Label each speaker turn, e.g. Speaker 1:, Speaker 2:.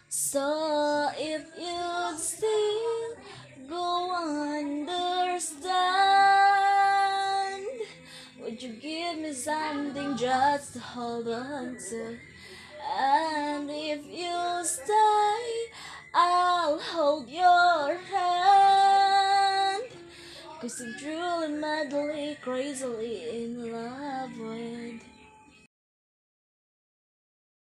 Speaker 1: So if you'd still go understand, would you give me something just to hold on to? And if you stay, I'll hold your hand. 'Cause I'm truly madly, crazily in love with